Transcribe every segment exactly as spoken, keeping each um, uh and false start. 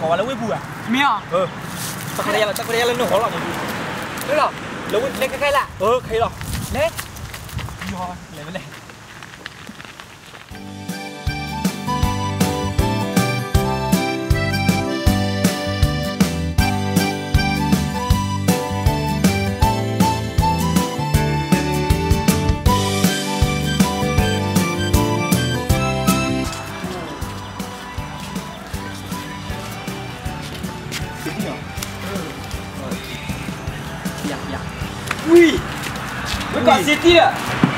còn là với bùa mía ừ tao cái này là tao cái này là nó khó lòng được rồi lâu lên cái cây lạ ừ khay rồi đấy rồi lấy về đây ui mới còn city à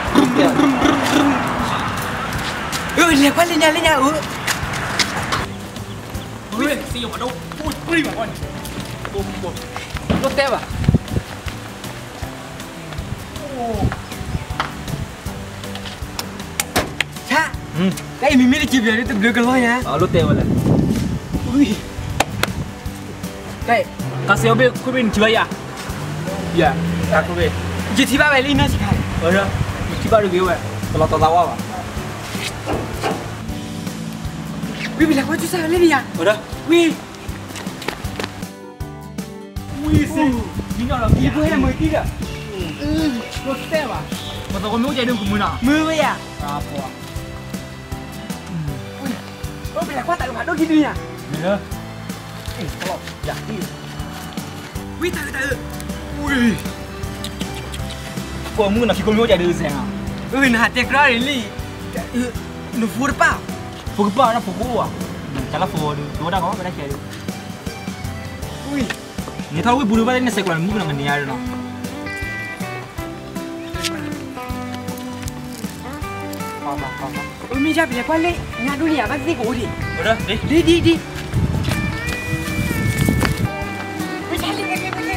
ừ liệt quá lên nhà lên nhà ừ ui sử dụng ở đâu ui ui mà con bùm bùm lốt tép à cha cái mình mới đi chụp về tụi đứa cái lôi nha ờ lốt tép rồi ui cái kasih obe kau bin cuba ya ya aku be jadi tiba balik nasi kai ờ đó cuba dulu ya kalau tahu tahu apa Wih, bila kau susah lên đi à? ờ đó Wih, ui xì chính là ibu hay là mười kg à? ừ lốt tép à mà tao có muốn chạy đường của mình à Mười vậy à? apa Ui, oh bila kau tak lupa dong gini ya? Bila eh kalau jadi Wih, tak tak. ui kau muốn là khi con muốn chạy đường xem à Ui, nah tiap kali ni, nu fur pa? phục bao nó phục vụ à chắc là phục vụ nó đã có cái đấy kìa Ui, ni tahu bulu balik ni sekolah mungkin dengan dia ada apa apa? Umi jap bila kau le, ngadu ni apa sih kau ni? udah đi Di di di. Wih, cari cari cari.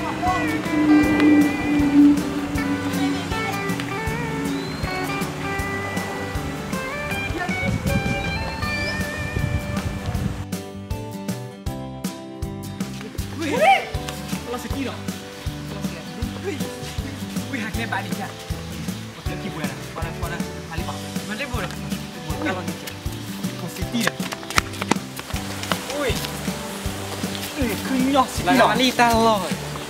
kelas sekian Wih, haknya balik ya. oke kipu ya pada pada kali pak Mana boleh? kalau gitu positif Ui, eh kenyang sih lagi mali talor.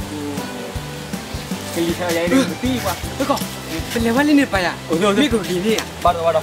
kali saya jadi ngerti pak Tuh kok, pelewat ini apa ya? Udah, udah. Ini kok gini ya? pada pada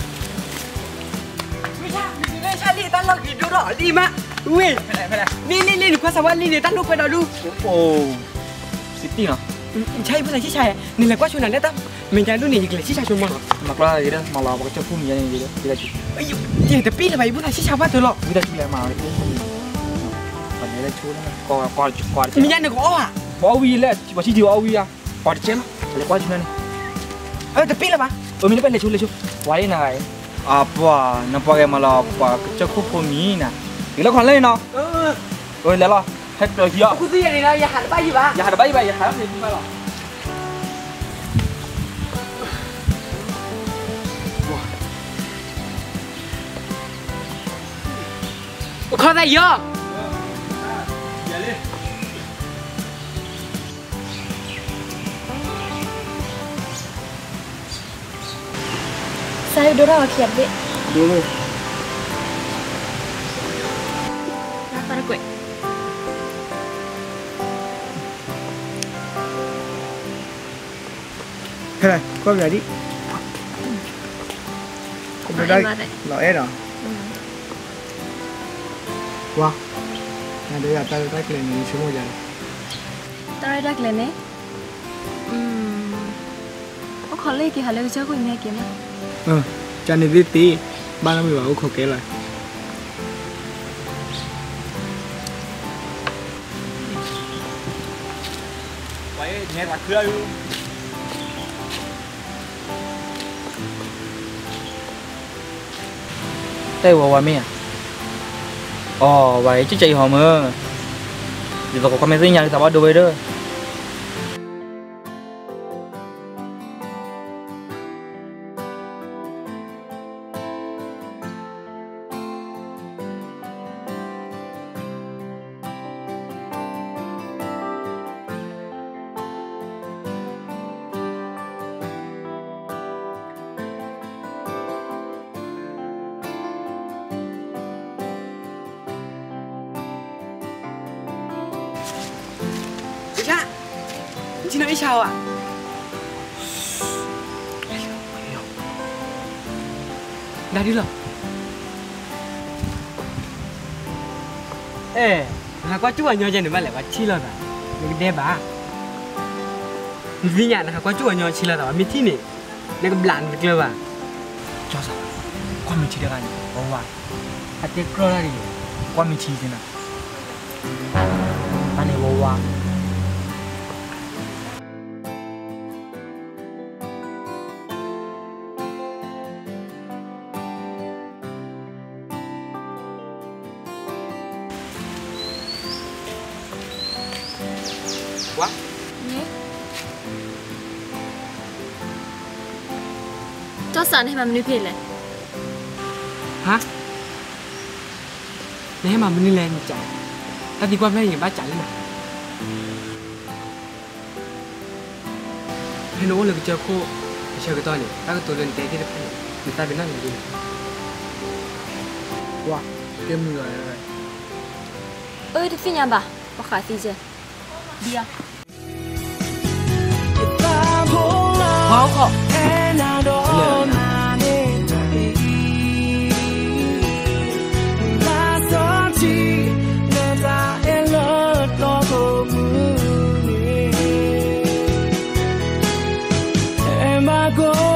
Bisa, ini cari talor gitu loh, lima. Wih, pelak pelak ni ni ni, kau sawat ni ni, talor kau dah dulu. oh Siti lah Cai pun lagi cai. Ni lah kau cuma nanti tak, menjadi ni jadi cai cuma. maklah jadi malah pakai cepu ni jadi jadi kita cuci Ayo, dia tapi lah ibu nasi siapa tu loh? kita cuci lama itu pada dia cuci kau kau kau Menjadi kau ah? kau awi lah masih dia awi ya kau cek lah boleh kau cuci ni Eh, tapi lah pak. oh ini pelak cuci cuci wali nak apa nampak yang malah apa cepu pun na gila kau lain no oh lelah hết rồi kia Aku tu yang ni lah, yang hal apa je pak? ya ada bayi bayi ya harap ni bukan lah Kau tak ya? ya le Saya udah orang kiat dek. dulu Lapar gue. Thế có về đi. Không được đây. Lợi rồi. Wow. Nah, đây là tay tay lên mình xuống rồi. Tao đã lên nè. Hmm. Ông khó lấy cái hạt leo chơi của nghe kiếm á. Ừ, cho nên đi tí. Ba năm mươi bảo khổ kể lại. vậy nghe là cười đây vào mẹ ồ vậy chứ chị họ mơ thì có comment với nhau thì tao bắt đuôi đó ไม่ชาวอ่ะได้ดิหรอเอ๊ะหากว่าจู่อันยอจะหนึ่งมาแหละว่าชีแล้วนะนี่ก็เด็บอ่ะวิญญาณนะครับว่าจู่อันยอชีแล้วแต่ว่ามีที่นี่นี่ก็บลันไปเลยว่ะจ้าสาวความมีชีเดียวกันบอกว่าอาเด็กกลัวอะไรความมีชีสินะอันนี้บอกว่าวะนี่เจ้าสารให้มันไม่เพลเลยฮะนี่ให้มันไม่แรงใจแต่ดีกว่าไม่อย่างบ้าจัดเลยนะให้น้องเลยไปเจอคู่ไปเจอกันตอนนี้ถ้าก็ตัวเดินเตะที่ได้ไปมันตายเป็นนั่งอยู่ดี哇，给没有哎。 เอ้ยที่ฟินยังบ่ว่าขายฟีเจเดียว好好 Am I going